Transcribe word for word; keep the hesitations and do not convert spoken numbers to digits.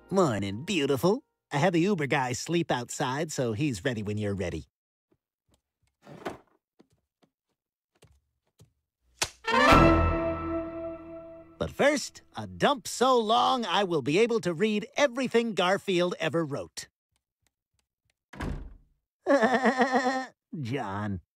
Morning, beautiful. I had the Uber guy sleep outside, so he's ready when you're ready. But first, a dump so long I will be able to read everything Garfield ever wrote. John.